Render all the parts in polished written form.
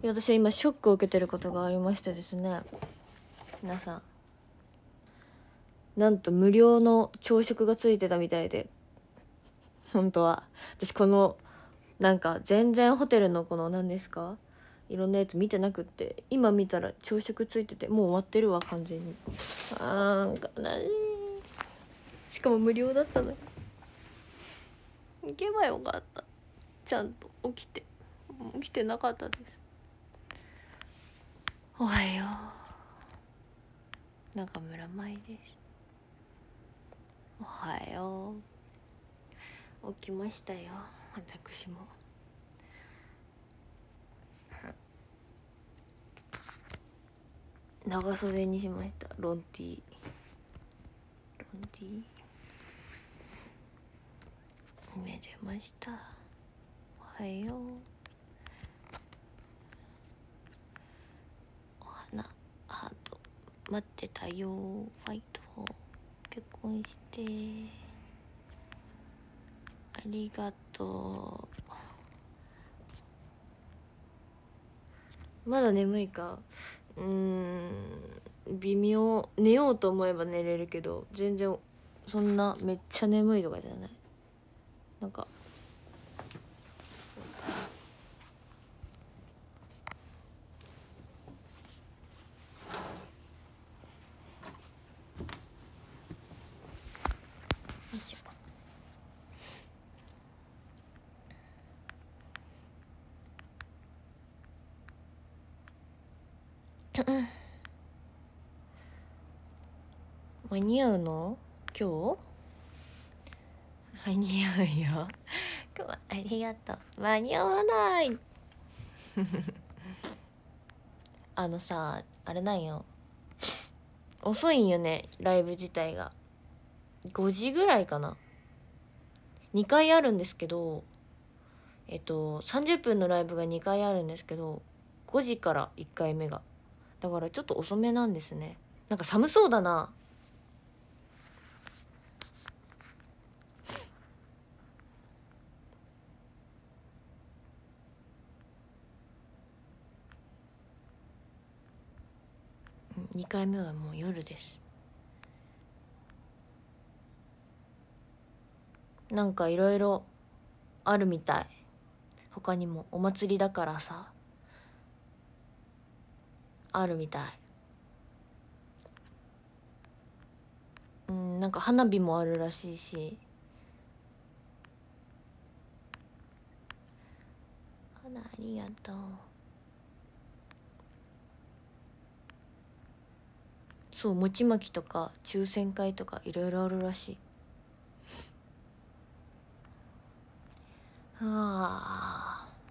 いや私は今ショックを受けてることがありましてですね、皆さん、なんと無料の朝食がついてたみたいで、本当は私このなんか全然ホテルのこの何ですか、いろんなやつ見てなくって、今見たら朝食ついてて、もう終わってるわ完全に。悲しい。しかも無料だったのに行けばよかった。ちゃんと起きてなかったです。おはよう、中村舞です。おはよう、起きましたよ私も。長袖にしました。ロンティー寝てました。おはよう。お花ハート待ってたよ。ファイト結婚してありがとう。まだ眠いか。微妙。寝ようと思えば寝れるけど、全然そんなめっちゃ眠いとかじゃない。なんかよいしょ間に合うの今日？間に合うよ今日はありがとう。間に合わないさ、あれなんよ、遅いんよねライブ自体が。5時ぐらいかな。2回あるんですけど、30分のライブが2回あるんですけど、5時から1回目が、だからちょっと遅めなんですね。なんか寒そうだな。2回目はもう夜です。なんかいろいろあるみたい。他にもお祭りだからさ、あるみたい。なんか花火もあるらしいし。花ありがとう。そう、餅巻きとか抽選会とかいろいろあるらしい。ああ、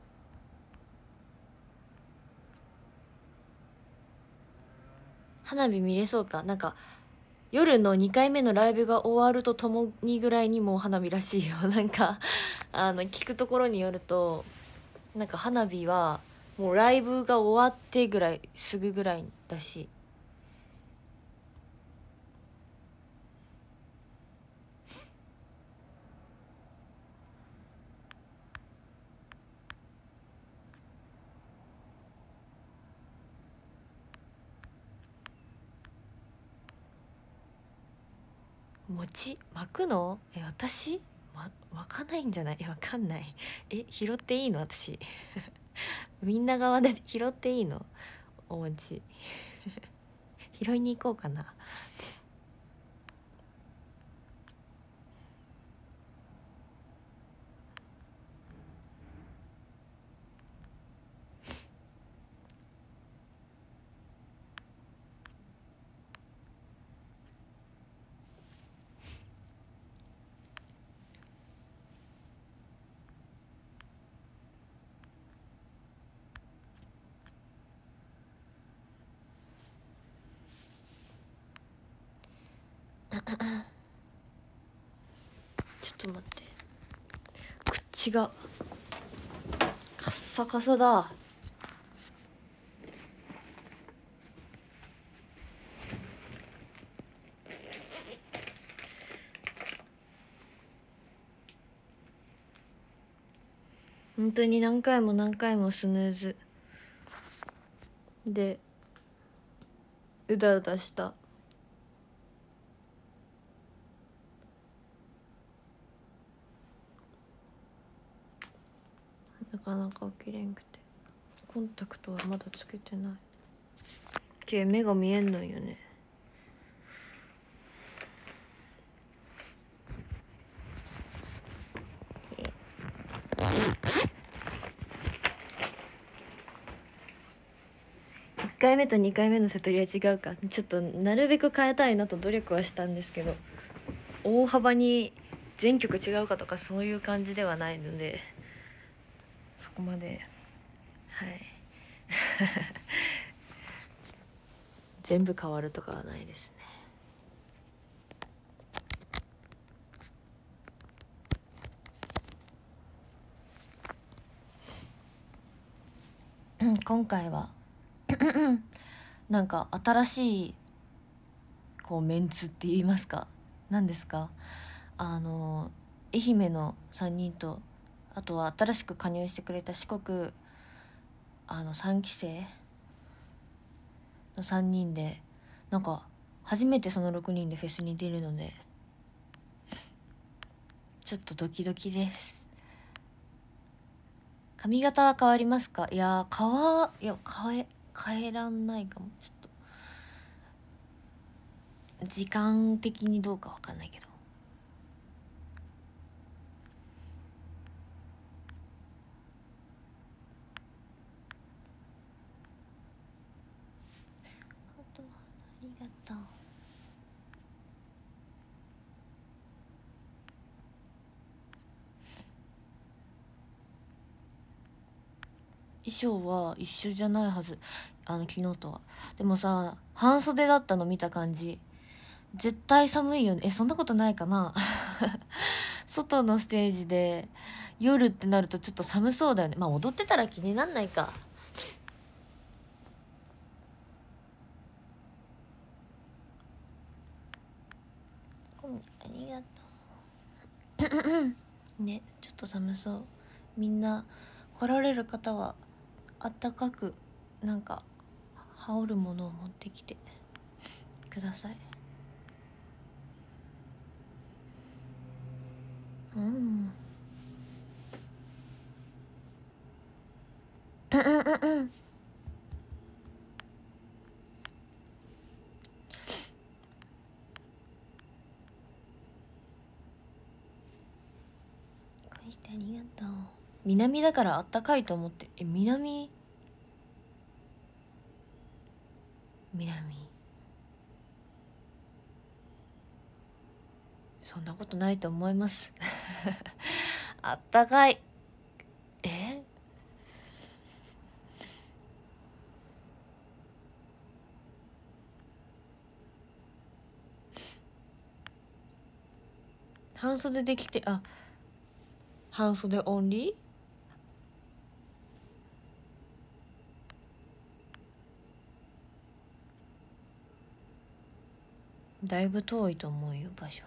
花火見れそうか。なんか夜の2回目のライブが終わるとともにぐらいにもう花火らしいよなんか聞くところによると、なんか花火はもうライブが終わってぐらいすぐぐらいらしい。餅巻くの？私巻かないんじゃない？わかんない。拾っていいの私みんな側で拾っていいの？お餅拾いに行こうかな。ちょっと待って、口がカッサカサだ。本当に何回も何回もスヌーズ。 でうだうだした。なかなか起きれんくて、コンタクトはまだつけてないけ、目が見えんのよね。1回目と2回目の瀬戸りは違うか。ちょっとなるべく変えたいなと努力はしたんですけど、大幅に全曲違うかとかそういう感じではないので、そこまではい全部変わるとかはないですね。今回はなんか新しいこうメンツって言いますか、何ですか、愛媛の3人と、あとは新しく加入してくれた四国3期生の3人で、なんか初めてその6人でフェスに出るのでちょっとドキドキです。髪型は変わりますか？いや変えらんないかも。ちょっと時間的にどうかわかんないけど、ありがとう。衣装は一緒じゃないはず、昨日とは。でもさ、半袖だったの見た感じ、絶対寒いよね。そんなことないかな外のステージで夜ってなるとちょっと寒そうだよね。まあ踊ってたら気になんないか。ありがとうね。ちょっと寒そう。みんな来られる方はあったかくなんか羽織るものを持ってきてください。返してありがとう。南だからあったかいと思って。南そんなことないと思いますあったかい。半袖できて、半袖オンリー？だいぶ遠いと思うよ、場所。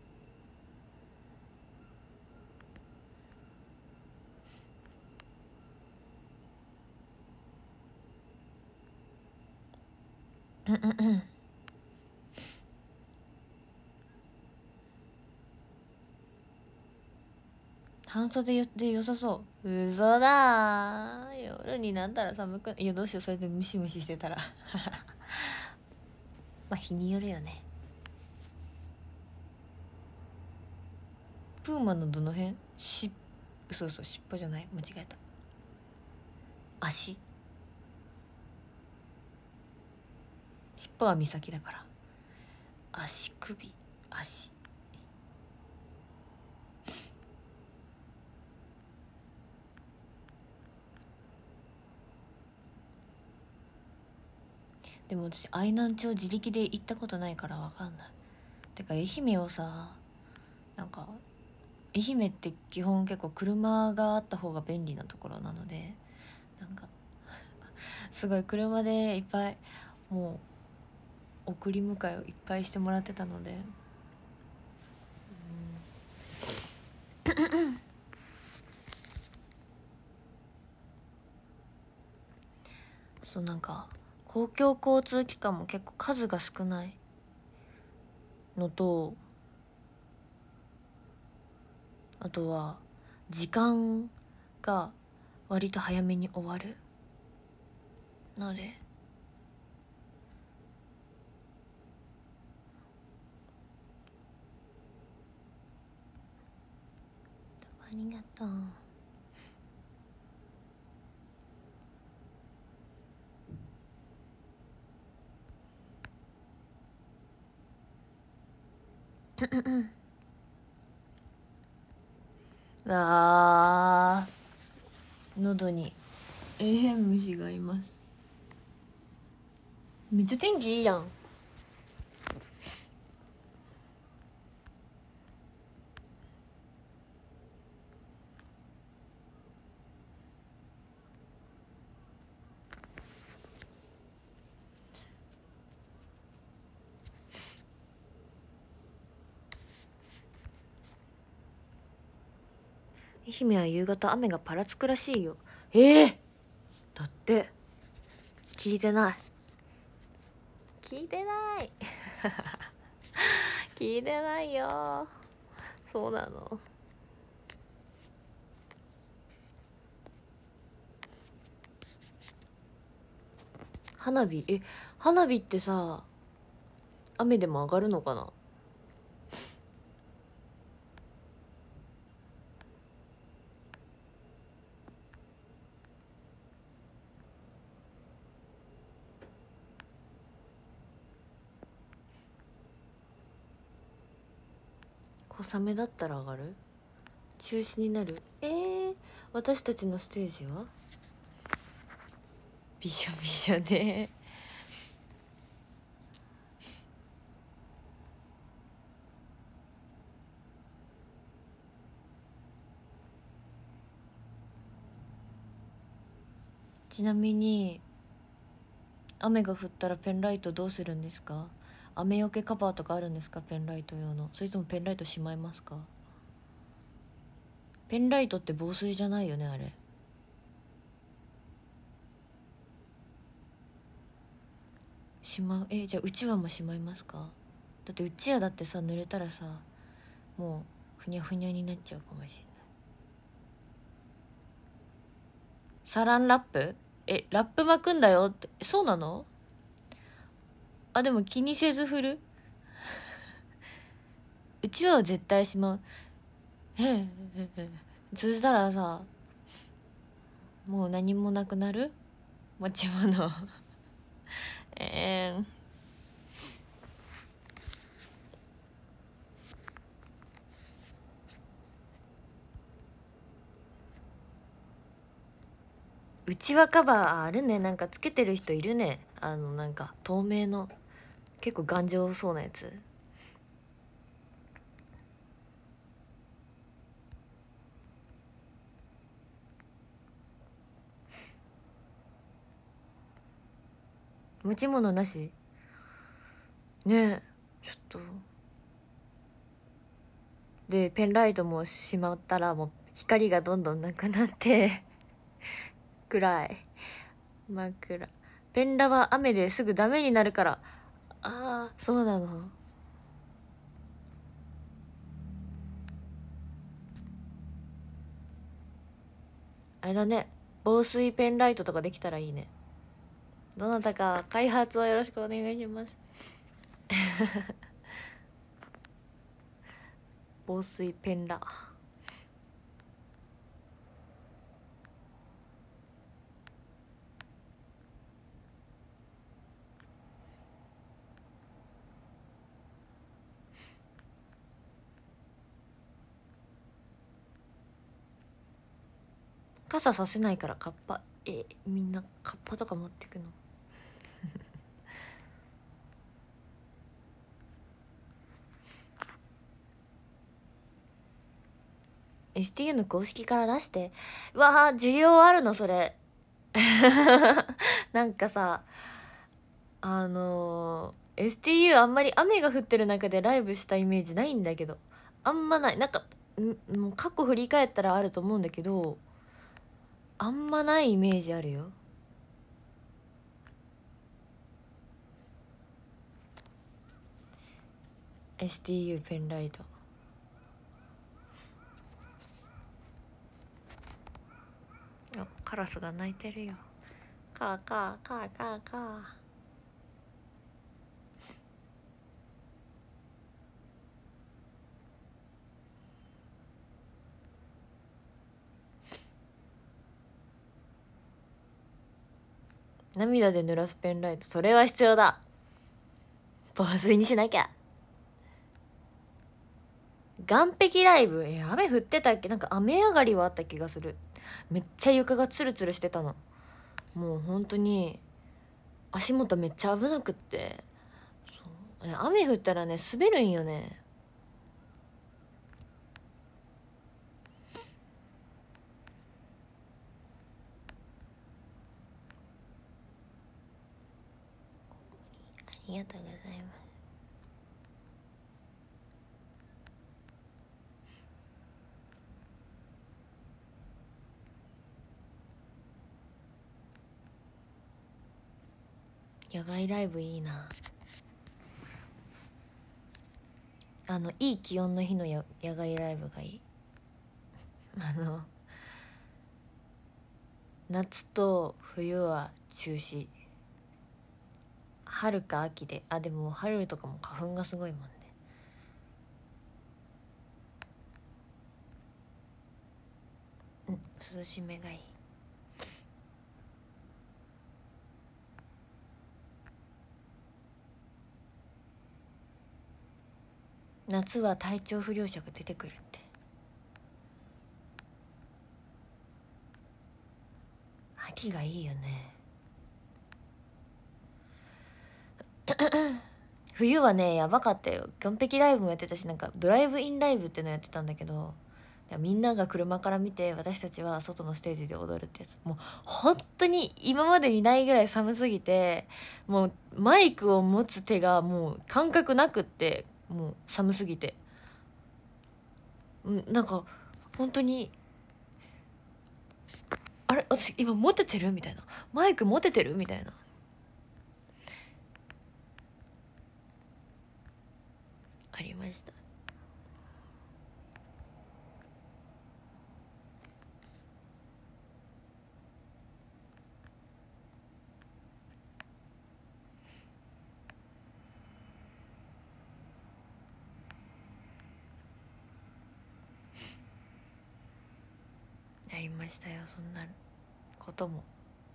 半袖で良さそう。嘘だー。夜になったら寒く、いやどうしよう、それでムシムシしてたらまあ日によるよね。プーマのどの辺？嘘尻尾じゃない、間違えた。足。尻尾は岬だから。足でも私愛南町自力で行ったことないから分かんない。てか愛媛をさ、なんか愛媛って基本結構車があった方が便利なところなので、なんかすごい車でいっぱいもう送り迎えをいっぱいしてもらってたので、そうなんか公共交通機関も結構数が少ないのと、あとは時間が割と早めに終わるので、ありがとう。あー、喉に虫がいます。めっちゃ天気いいやん。愛媛は夕方雨がパラつくらしいよ。だって聞いてない聞いてない聞いてないよ。そうなの。花火花火ってさ、雨でも上がるのかな。小雨だったら上がる？中止になる？私たちのステージはびしょびしょね。ちなみに雨が降ったらペンライトどうするんですか？雨よけカバーとかあるんですか？ペンライト用の。それともペンライトしまいますか？ペンライトって防水じゃないよね、あれ。しまう？じゃあうちわもしまいますか？だってうちわだってさ、濡れたらさ、もうふにゃふにゃになっちゃうかもしれない。サランラップ？ラップ巻くんだよって。そうなの？でも気にせず振る。うちわは絶対しまう。そしたらさ、もう何もなくなる持ち物。うちわカバーあるね。なんかつけてる人いるね。なんか透明の結構頑丈そうなやつ。持ち物なしねえ。ちょっとでペンライトもしまったらもう光がどんどんなくなって暗い、真っ暗。ペンラは雨ですぐダメになるから。そうなの。あれだね、防水ペンライトとかできたらいいね。どなたか開発をよろしくお願いします。防水ペンラ。傘させないからカッパ。みんなカッパとか持ってくの？STU の公式から出して。うわー、需要あるのそれ。なんかさ、STU あんまり雨が降ってる中でライブしたイメージないんだけど。あんまない。なんかもう過去振り返ったらあると思うんだけど、あんまないイメージあるよ。 STU ペンライト。あ、カラスが鳴いてるよ。カーカーカーカーカー。涙で濡らすペンライト、それは必要だ。防水にしなきゃ。岸壁ライブ、雨降ってたっけ？なんか雨上がりはあった気がする。めっちゃ床がツルツルしてたの。もう本当に足元めっちゃ危なくって。そう、雨降ったらね滑るんよね。ありがとうございます。野外ライブいいな。いい気温の日の野外ライブがいい。夏と冬は中止。春か秋で、でも春とかも花粉がすごいもんね。涼しめがいい。夏は体調不良者が出てくるって。秋がいいよね。冬はねやばかったよ。岸壁ライブもやってたし、なんかドライブインライブってのやってたんだけど、みんなが車から見て私たちは外のステージで踊るってやつ。もう本当に今までにないぐらい寒すぎて、もうマイクを持つ手がもう感覚なくって、もう寒すぎて、なんか本当にあれ私今持ててるみたいな、マイク持ててるみたいな。ありました。ありましたよ、そんなことも。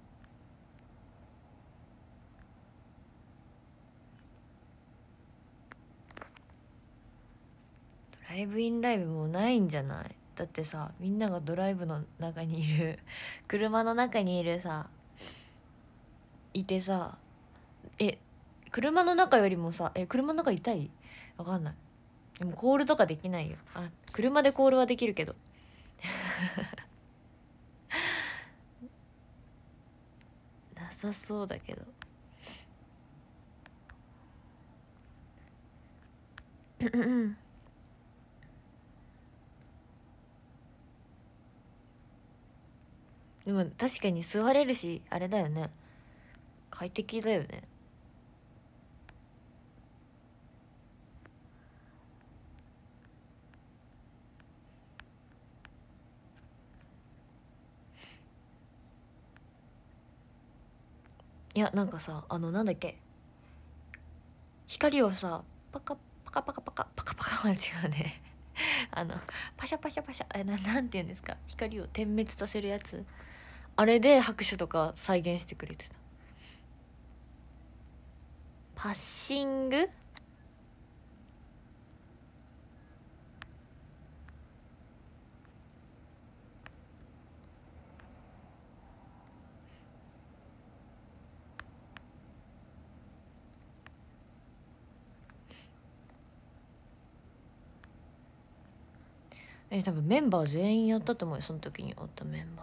ドライブインライブもないんじゃない？だってさ、みんながドライブの中にいる車の中にいるさ、いてさ、車の中よりもさ、車の中痛い？わかんない。でもコールとかできないよ。車でコールはできるけどなさそうだけどでも確かに座れるし、あれだよね、快適だよね。いやなんかさ、なんだっけ、光をさパカパカパカパカパカパカは違うねパシャパシャパシャ、なんて言うんですか、光を点滅させるやつ、あれで拍手とか再現してくれてた。パッシング。多分メンバー全員やったと思うよ、その時におったメンバー。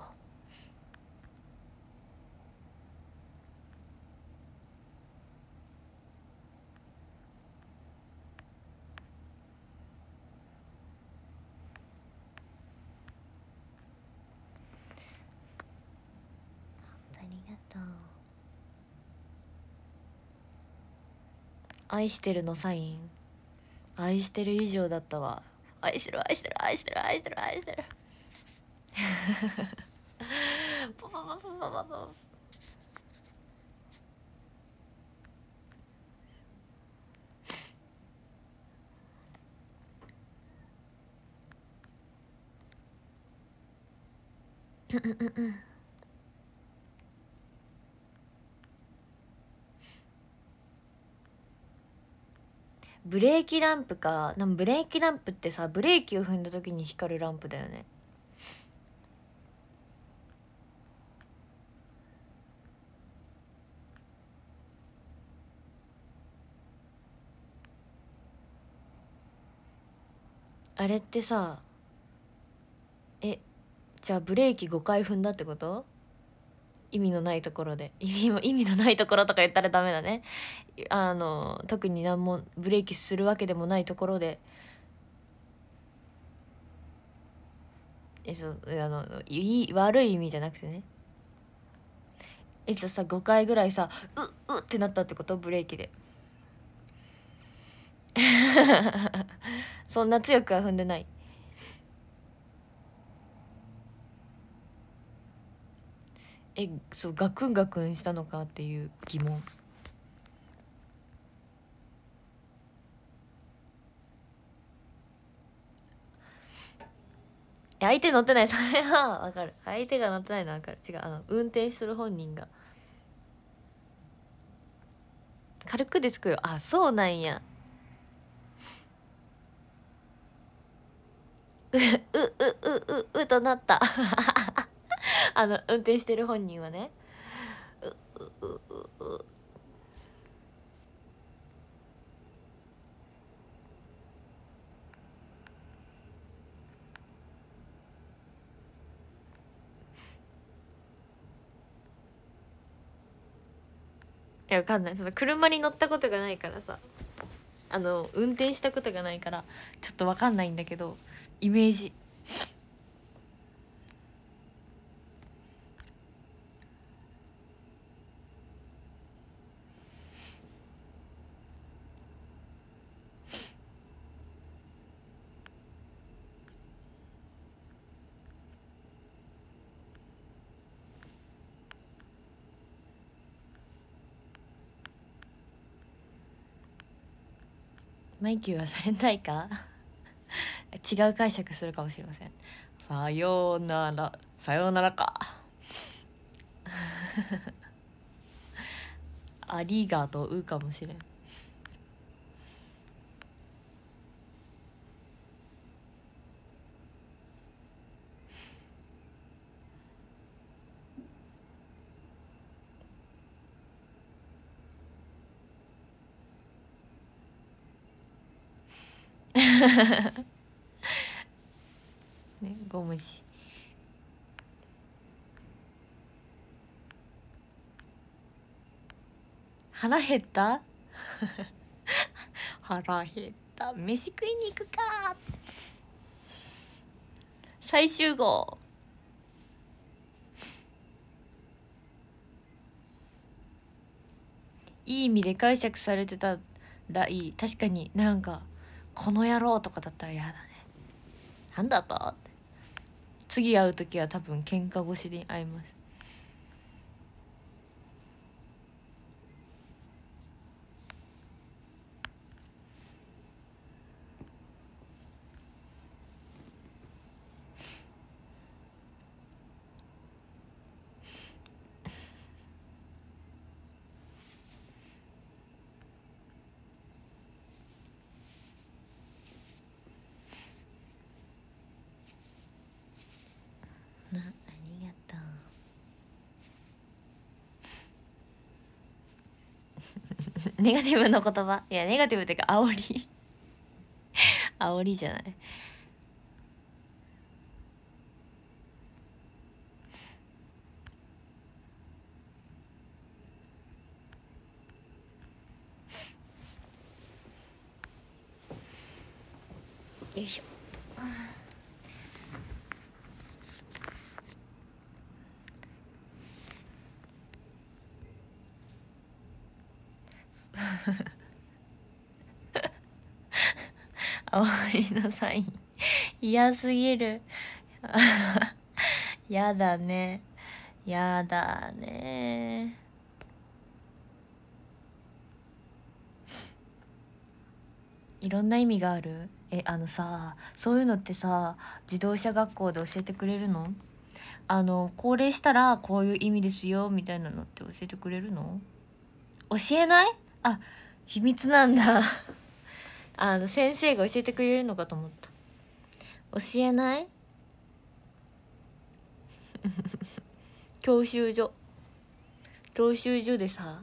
ありがとう。愛してるのサイン。 愛してる以上だったわ。愛してる愛してる愛してる愛してる愛してるポポポポポポポブレーキランプか。でもブレーキランプってさ、ブレーキを踏んだ時に光るランプだよね。あれってさ、じゃあブレーキ5回踏んだってこと？意味のないところで。意味のないところとか言ったらダメだね。特に何もブレーキするわけでもないところで、悪い意味じゃなくてね。さ5回ぐらいさうってなったってこと？ブレーキでそんな強くは踏んでない。そうガクンガクンしたのかっていう疑問。相手乗ってない、それは分かる。相手が乗ってないのは分かる。違う、運転する本人が軽くでつくよ。あ、そうなんや。うとなった運転してる本人はね。わかんない。その車に乗ったことがないからさ、運転したことがないからちょっとわかんないんだけど、イメージ。マイキューはされないか違う解釈するかもしれません。さようなら、さようならかありがとうかもしれん。ね、5文字。腹減った腹減った、飯食いに行くか。再集合。いい意味で解釈されてたらいい。確かになんかこの野郎とかだったら嫌だね。なんだったって。次会う時は多分喧嘩越しに会います。ありがとうネガティブの言葉。いやネガティブっていうか煽り煽りじゃない。よいしょ青森のサイン嫌すぎるやだね、やだね。いろんな意味がある。さ、そういうのってさ、自動車学校で教えてくれるの？高齢したらこういう意味ですよみたいなのって教えてくれるの？教えない？あ、秘密なんだ先生が教えてくれるのかと思った。教えない？教習所でさ、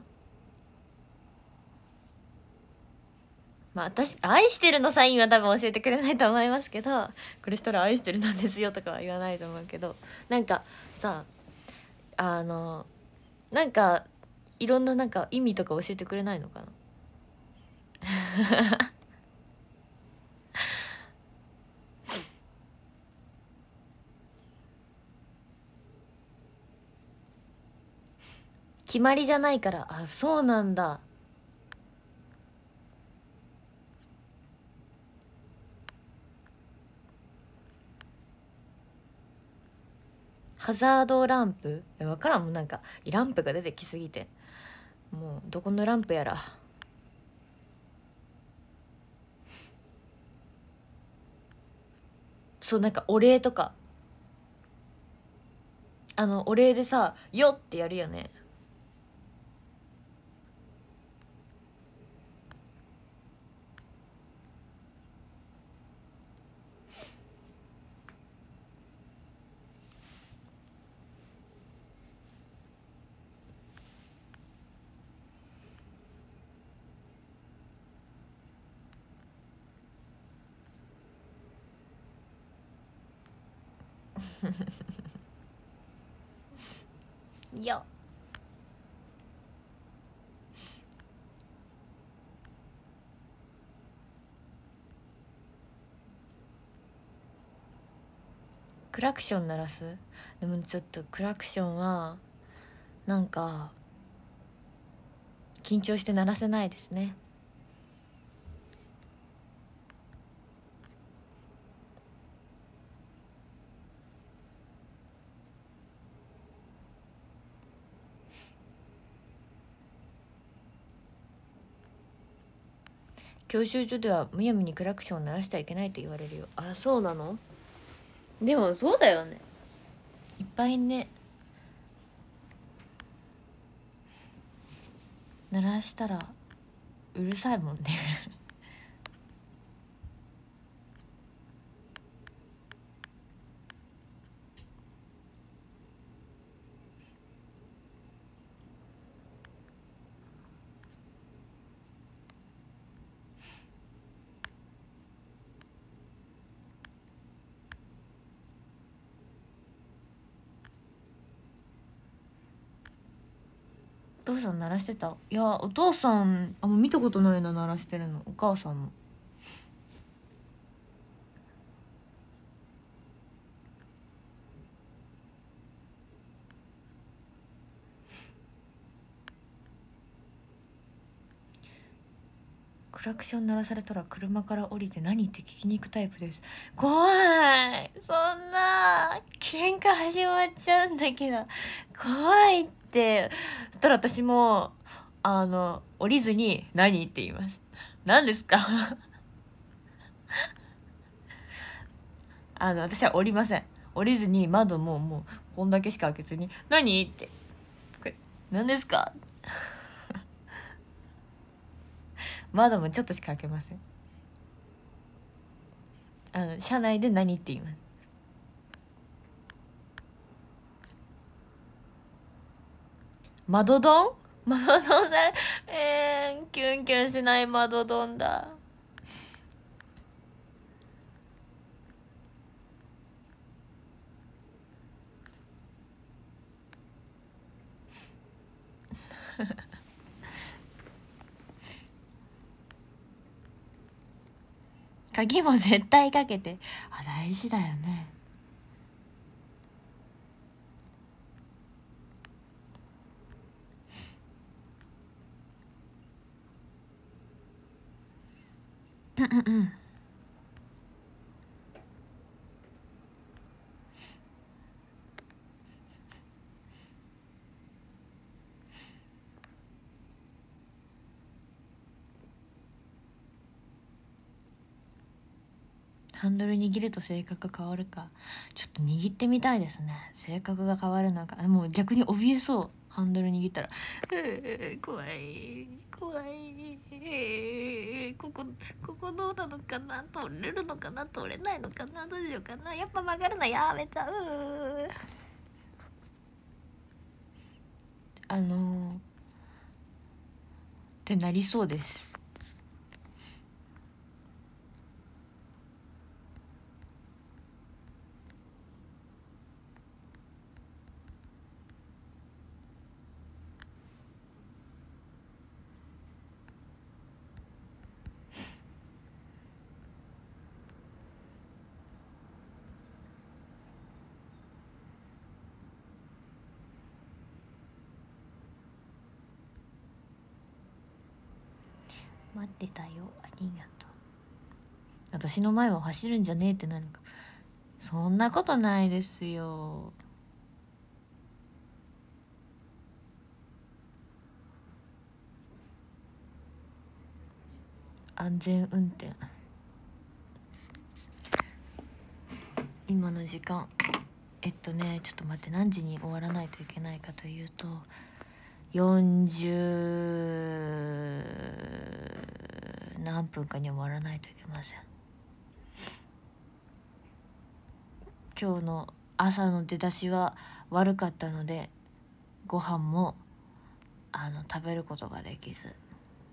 まあ私愛してるのサインは多分教えてくれないと思いますけど、これしたら愛してるなんですよとかは言わないと思うけど、なんかさ、なんかいろんななんか意味とか教えてくれないのかな決まりじゃないから。あ、そうなんだ。ハザードランプ？分からんもん、なんかランプが出てきすぎてもうどこのランプやら。そう、なんかお礼とか、お礼でさ「よ」ってやるよね。よ。クラクション鳴らす？でもちょっとクラクションはなんか緊張して鳴らせないですね。教習所ではむやみにクラクションを鳴らしてはいけないと言われるよ。あ、そうなの？でもそうだよね、いっぱいね、鳴らしたらうるさいもんねお父さん鳴らしてた？いや、お父さんもう見たことないな、鳴らしてるの。お母さんも。クラクション鳴らされたら車から降りて何って聞きに行くタイプです。怖い、そんな喧嘩始まっちゃうんだけど、怖いって。そしたら私も降りずに何って言います。何ですか私は降りません。降りずに窓もうこんだけしか開けずに何ってこれ何ですか窓もちょっとしか開けません。車内で何って言います。窓ドン？窓ドンされ、キュンキュンしない窓ドンだ。鍵も絶対かけて。あ、大事だよね。 ハンドル握ると性格変わるか。ちょっと握ってみたいですね。性格が変わるのか。もう逆に怯えそう。ハンドル握ったら怖い怖い、ここどうなのかな、通れるのかな、通れないのかな、どうしようかな、やっぱ曲がるのやめた。ってなりそうです。待ってたよ、ありがとう。私の前を走るんじゃねえってなるか。そんなことないですよ。安全運転。今の時間ちょっと待って、何時に終わらないといけないかというと、40何分かに終わらないといけません。今日の朝の出だしは悪かったので、ご飯も食べることができず、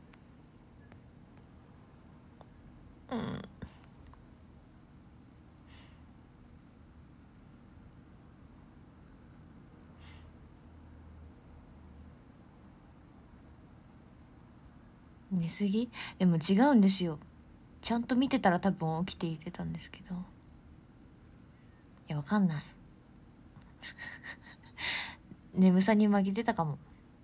寝すぎ。でも違うんですよ。ちゃんと見てたら多分起きていてたんですけど、いやわかんない眠さに負けてたかも。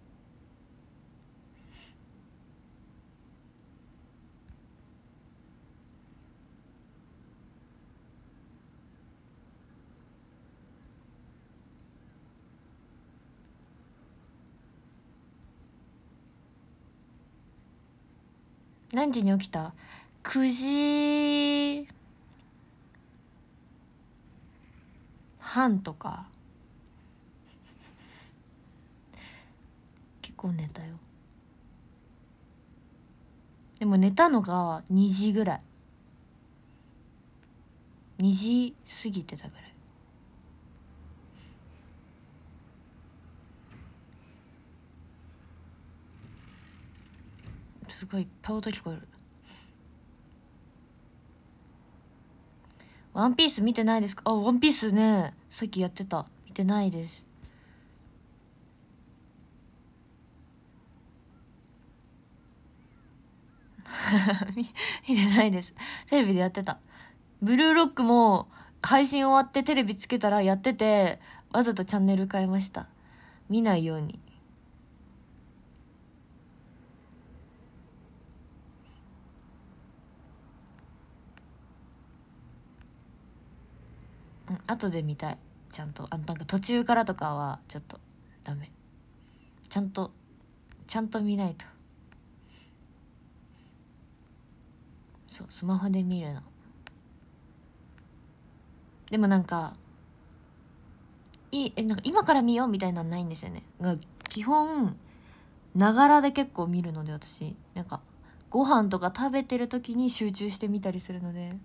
何時に起きた？ 9 時半とか。結構寝たよ。でも寝たのが2時ぐらい、2時過ぎてたぐらい。すごいいっぱい音聞こえる。ワンピース見てないですか？あ、ワンピースね、さっきやってた。見てないです。見てないです。テレビでやってた。ブルーロックも配信終わってテレビつけたらやってて、わざとチャンネル変えました。見ないように。後で見たい。ちゃんとなんか途中からとかはちょっとダメ。ちゃんと見ないと。そう、スマホで見るの。でもなんかなんか今から見ようみたいなのないんですよね。基本ながらで結構見るので、私なんかご飯とか食べてる時に集中して見たりするので。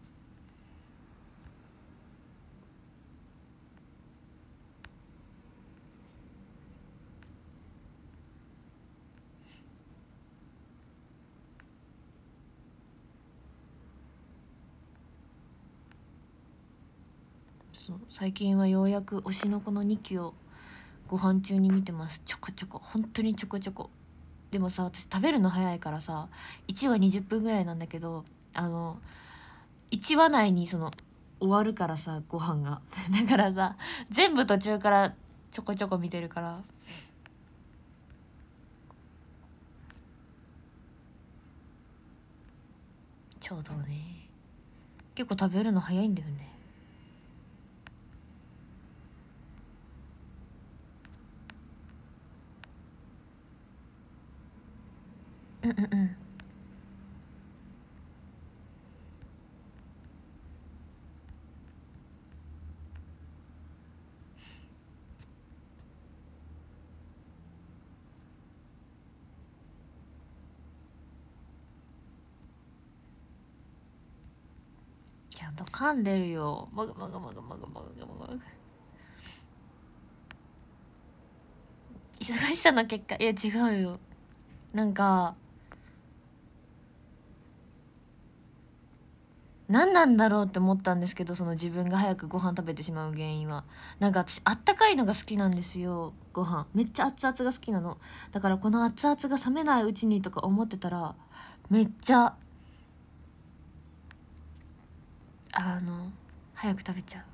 そう、最近はようやく推しの子の2期をご飯中に見てます。ちょこちょこ、本当にちょこちょこ。でもさ、私食べるの早いからさ、1話20分ぐらいなんだけど、1話内に終わるからさ、ご飯がだからさ、全部途中からちょこちょこ見てるから、ちょうどね。結構食べるの早いんだよね。うんうんうん。 ゃんと噛んでるよ。もぐもぐもぐもぐもぐもぐ。忙しさの結果、いや違うよ。なんか何なんだろうって思ったんですけど、その自分が早くご飯食べてしまう原因は、なんか私あったかいのが好きなんですよ。ご飯めっちゃ熱々が好きなの。だからこの熱々が冷めないうちにとか思ってたら、めっちゃ早く食べちゃう。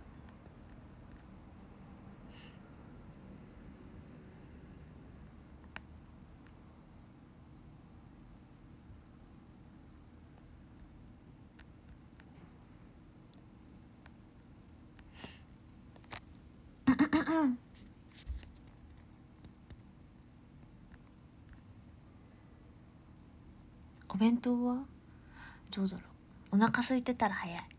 お弁当はどうだろう。お腹空いてたら早い。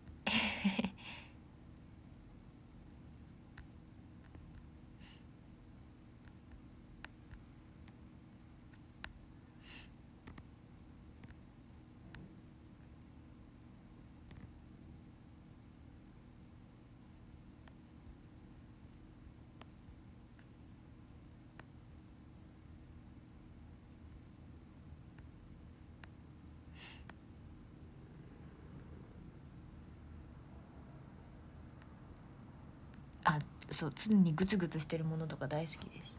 あ、そう、常にグツグツしてるものとか大好きです。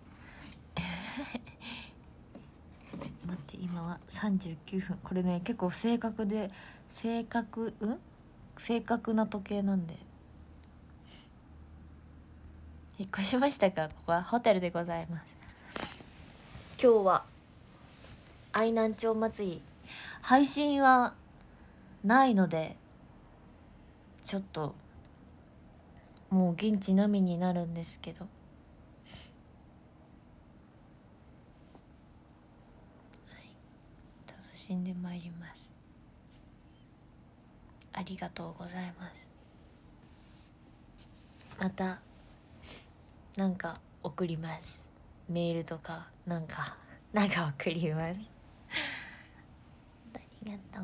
待って、今は39分。これね結構正確な時計なんで。引っ越しましたか。ここはホテルでございます。今日は愛南町祭り配信はないので、ちょっともう現地のみになるんですけど、楽しんでまいります。ありがとうございます。またなんか送ります。メールとかなんか送ります。ありがとう。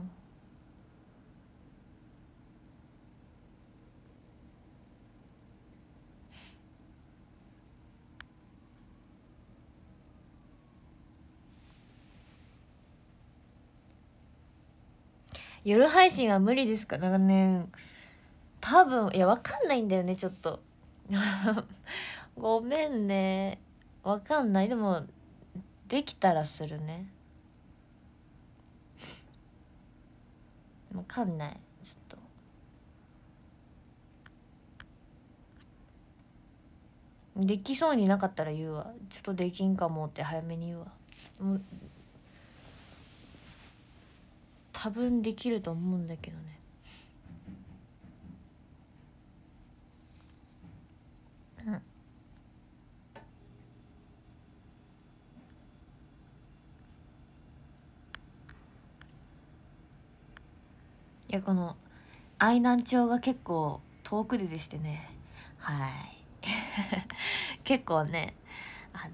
夜配信は無理ですか。なんかね、多分いやわかんないんだよね、ちょっと。ごめんね、わかんない。でもできたらするね。わかんない、ちょっと。できそうになかったら言うわ。ちょっとできんかもって早めに言うわ。もう多分できると思うんだけどね。うん。いや、この愛南町が結構遠くでしてね、はい。結構ね、はい、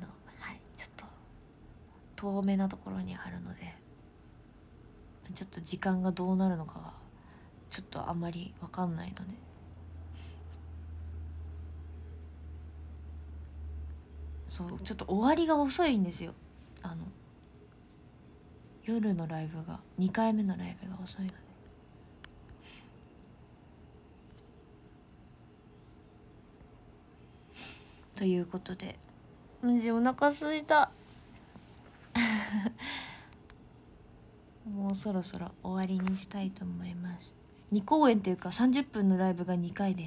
ちょっと遠めなところにあるので、ちょっと時間がどうなるのかがちょっとあまり分かんないので、そうちょっと終わりが遅いんですよ。夜のライブが2回目のライブが遅いので。ということで、マジお腹すいた。もうそろそろ終わりにしたいと思います。2公演というか30分のライブが2回です。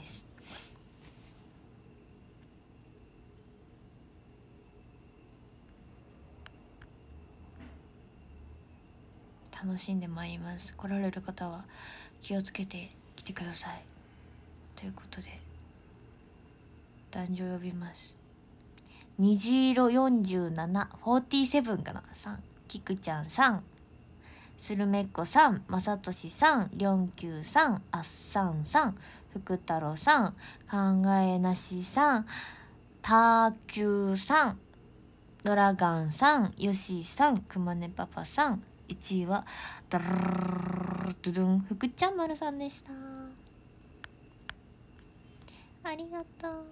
楽しんでまいります。来られる方は気をつけて来てください。ということで男女呼びます。虹色4747かな。さん、きくちゃんさん、スルメッコさん、まさとしさん、りょんきゅうさん、あっさんさん、福太郎さん、考えなしさん、たーきゅうさん、ドラガンさん、よしさん、くまねパパさん、1位はドゥルルルルルルルン福ちゃんまるさんでした。 ありがとう。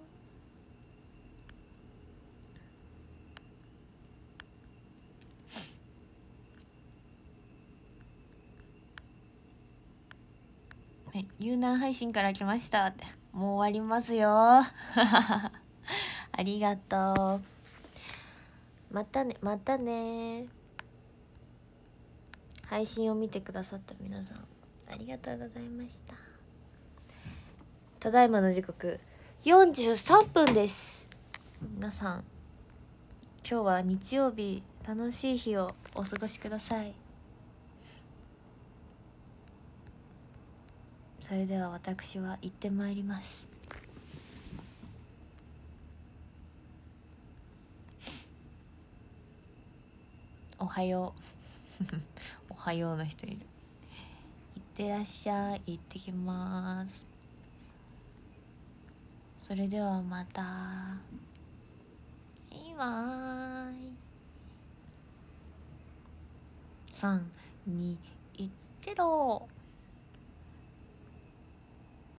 はい、有難配信から来ましたって、もう終わりますよありがとう。またねまたね。配信を見てくださった皆さんありがとうございました。ただいまの時刻43分です。皆さん今日は日曜日、楽しい日をお過ごしください。それでは私は行ってまいります。おはようおはようの人いる。いってらっしゃい。行ってきます。それではまた。いいわーい。3、2、1、0。